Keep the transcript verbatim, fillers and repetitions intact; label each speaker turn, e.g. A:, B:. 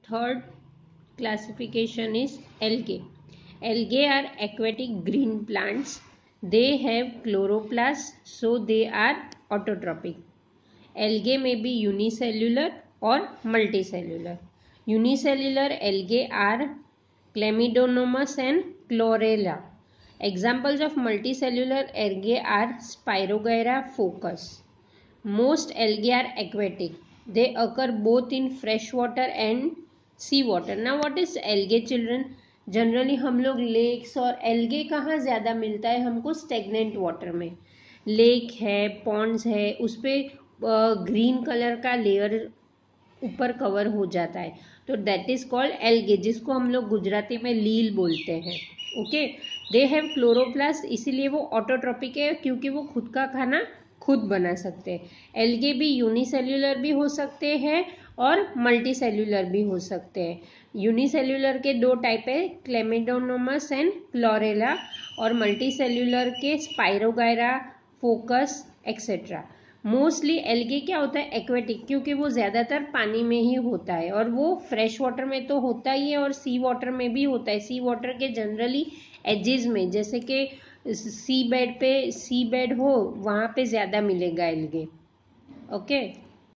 A: Third classification is algae. Algae are aquatic green plants. They have chloroplasts, so they are autotrophic. Algae may be unicellular or multicellular. Unicellular algae are Chlamydomonas and Chlorella. Examples of multicellular algae are Spirogyra fucus. Most algae are aquatic. They occur both in fresh water and sea water. Now what is algae, children? Generally हम लोग lakes और algae कहाँ ज़्यादा मिलता है हमको? Stagnant water में. Lake है, पॉन्ड्स है, उस पर ग्रीन कलर का लेयर ऊपर कवर हो जाता है, तो दैट इज कॉल्ड एल्गे, जिसको हम लोग गुजराती में लील बोलते हैं. ओके, दे हैव क्लोरोप्लास्ट, इसीलिए वो ऑटोट्रॉपिक है क्योंकि वो खुद का खाना खुद बना सकते हैं. एल्गे भी यूनिसेल्युलर भी हो सकते हैं और मल्टी सेल्युलर भी हो सकते हैं. यूनिसेल्युलर के दो टाइप है, क्लेमिडोनोमस एंड क्लोरेला, और मल्टी सेल्युलर के Spirogyra, Fucus etcetera. Mostly algae क्या होता है? एक्वेटिक, क्योंकि वो ज़्यादातर पानी में ही होता है, और वो फ्रेश वाटर में तो होता ही है और सी वाटर में भी होता है. सी वाटर के जनरली एजेस में, जैसे कि सी बेड पे सी बेड हो, वहाँ पे ज़्यादा मिलेगा एल्गे. ओके.